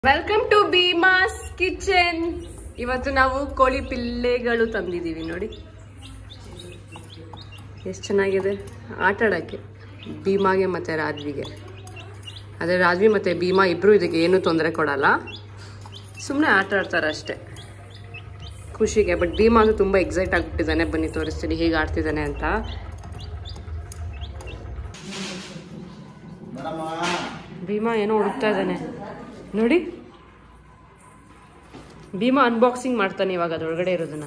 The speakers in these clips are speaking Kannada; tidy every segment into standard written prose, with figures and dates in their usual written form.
Welcome to Bheemas kitchen. ಇವತ್ತು ನಾವು ಕೋಳಿ ಪಿಲ್ಲೆಗಳು ತಂದಿದ್ದೀವಿ ನೋಡಿ, ಎಷ್ಟು ಚೆನ್ನಾಗಿದೆ ಆಟ ಆಡೋಕ್ಕೆ ಭೀಮಾಗೆ ಮತ್ತು ರಾಜ್ವಿಗೆ. ಆದರೆ ರಾಜ್ವಿ ಮತ್ತು ಭೀಮಾ ಇಬ್ಬರು ಇದಕ್ಕೆ ಏನೂ ತೊಂದರೆ ಕೊಡಲ್ಲ, ಸುಮ್ಮನೆ ಆಟ ಆಡ್ತಾರೆ ಅಷ್ಟೇ ಖುಷಿಗೆ. ಬಟ್ ಭೀಮಾ ಅದು ತುಂಬ ಎಕ್ಸೈಟ್ ಆಗಿಬಿಟ್ಟಿದ್ದಾನೆ. ಬನ್ನಿ ತೋರಿಸ್ತೀನಿ ಹೇಗೆ ಆಡ್ತಿದ್ದಾನೆ ಅಂತ. ಭೀಮಾ ಏನೋ ಹುಡುಕ್ತಾ ಇದ್ದಾನೆ ನೋಡಿ. ಭೀಮಾ ಅನ್ಬಾಕ್ಸಿಂಗ್ ಮಾಡ್ತಾನೆ ಇವಾಗ ಅದರೊಳಗಡೆ ಇರೋದನ್ನ.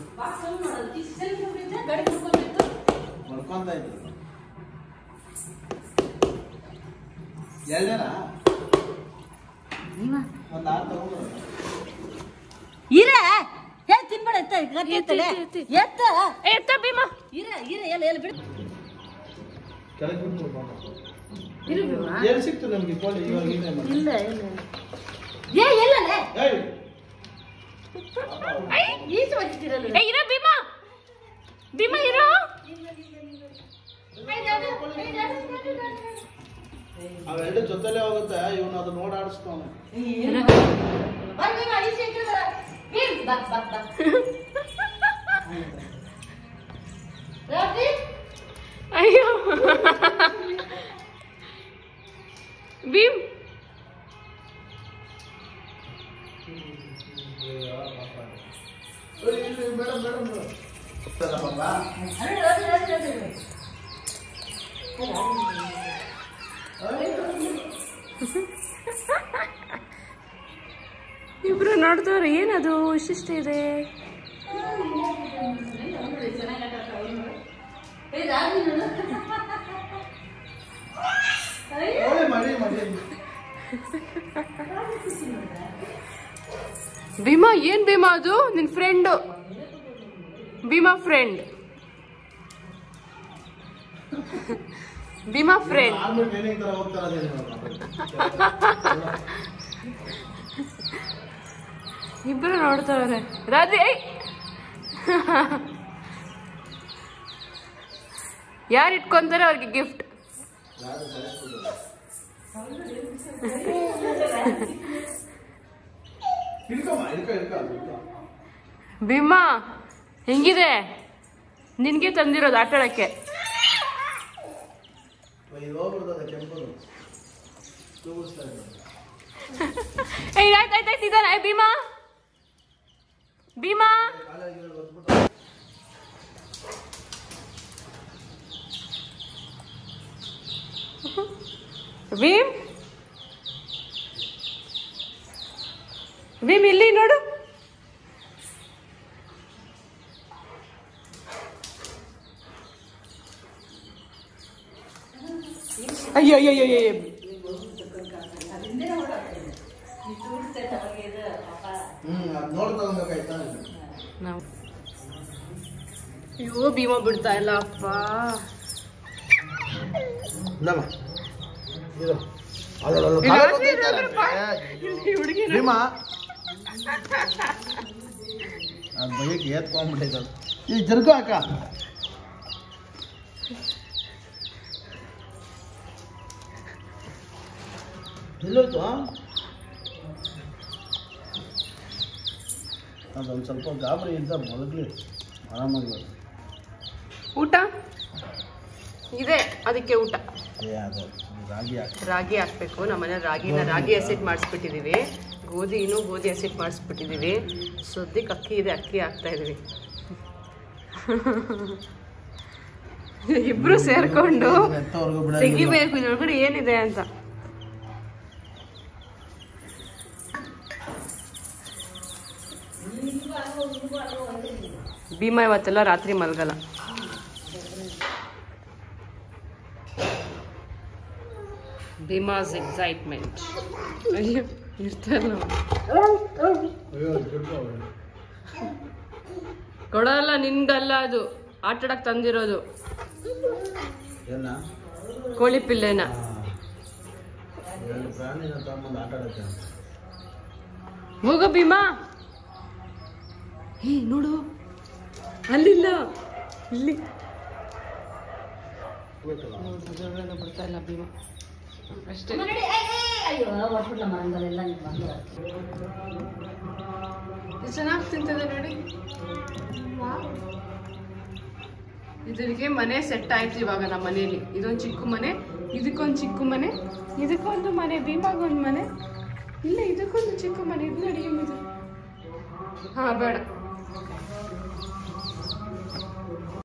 ಅವೆರಡು ಜೊತೆಲೆ ಹೋಗುತ್ತೆ, ಇವನು ಅದು ನೋಡಾಡಿಸ್ತಾನೆ. ಅಯ್ಯೋ ಭೀಮ್, ಇಬ್ರು ನೋಡ್ದವ್ರು ಏನದು ಇಷ್ಟಿಷ್ಟ ಇದೆ. ಭೀಮಾ ಏನ್ ಭೀಮಾ ಅದು? ನಿನ್ friend Bhima friend, Bhima friend. ಇಬ್ರು ನೋಡ್ತಾವ್ರೆ. ರಾತ್ರಿ ಯಾರು ಇಟ್ಕೊಂತಾರೆ ಅವ್ರಿಗೆ ಗಿಫ್ಟ್. ಭೀಮಾ ಹೆಂಗಿದೆ? ನಿನ್ಗೆ ತಂದಿರೋದು ಆಟ ಆಡಕ್ಕೆ. ಆಯ್ತಾಯ್ತಾಯ್ತು ಇದ್ದಾನೆ ಭೀಮಾ. ಭೀಮಾ ಭೀಮ್, ಭೀಮ್ ಇಲ್ಲಿ ನೋಡು. ಅಯ್ಯೋ ಅಯ್ಯೋ ಅಯ್ಯೋ ಅಯ್ಯೋ ಭೀಮಾ ಬಿಡ್ತಾ ಇಲ್ಲ ಅಪ್ಪ. ಭೀಮಾ ಅದು ಬೈಕ್ ಏತ್ಕೊಂಡ್ಬಿಟ್ಟೈತೆ. ಈ ಜರ್ಗು ಹಾಕ. ಎಲ್ಲೋಯ್ತು? ಅದೊಂದು ಸ್ವಲ್ಪ ಗಾಬರಿ ಇದ್ದ ಮಲಗಲಿ ಆರಾಮಾಗಿ. ಊಟ ಇದೆ, ಅದಕ್ಕೆ ಊಟ ರಾಗಿ ಹಾಕ್ಬೇಕು. ನಮ್ಮನೆ ರಾಗಿ ಹಸಿಟ್ ಮಾಡಿಸ್ಬಿಟ್ಟಿದೀವಿ, ಗೋಧಿ ಹಸಿಟ್ ಮಾಡಿಸ್ಬಿಟ್ಟಿದೀವಿ. ಸದ್ಯಕ್ಕೆ ಅಕ್ಕಿ ಇದೆ, ಅಕ್ಕಿ ಹಾಕ್ತಾ ಇದೀವಿ. ಇಬ್ರು ಸೇರ್ಕೊಂಡು ತೆಗಿಬೇಕು ಇದ್ರೊಳಗಡೆ ಏನಿದೆ ಅಂತ. ಭೀಮಾ ಇವತ್ತೆಲ್ಲ ರಾತ್ರಿ ಮಲ್ಗಲ್ಲ. ಭೀಮಾಸ್ ಎಕ್ಸೈಟ್ಮೆಂಟ್. ಅಯ್ಯೋ ಇರ್ತಾರಲ್ಲ, ಕೊಡಲ್ಲ, ನಿಂದಲ್ಲ, ಅದು ಆಟಾಡಕ್ ತಂದಿರೋದು ಕೋಳಿ ಪಿಲ್ಲೆನ. ಹೋಗ ಭೀಮಾ. ಹೇ ನೋಡು, ಅಲ್ಲಿಲ್ಲ, ಇಲ್ಲಿ ಬಿಡ್ತಾ ಇಲ್ಲ ಭೀಮಾ. ಅಷ್ಟೇ. ಅಯ್ಯೋ ಹೊಟ್ಬಿಟ್ಲ ಮರಂಗಲೆಲ್ಲ ನೀವು ಬಂದು ಚೆನ್ನಾಗಿ ತಿಂತದೆ ನೋಡಿ. ಇದರಿಗೆ ಮನೆ ಸೆಟ್ ಆಯ್ತು ಇವಾಗ ನಮ್ಮ ಮನೇಲಿ. ಇದೊಂದು ಚಿಕ್ಕ ಮನೆ, ಇದಕ್ಕೊಂದು ಚಿಕ್ಕ ಮನೆ, ಇದಕ್ಕೊಂದು ಮನೆ, ಭೀಮಾಗೊಂದು ಮನೆ, ಇಲ್ಲ ಇದಕ್ಕೊಂದು ಚಿಕ್ಕ ಮನೆ. ಇದು ನೋಡಿ ಹಾ ಬೇಡ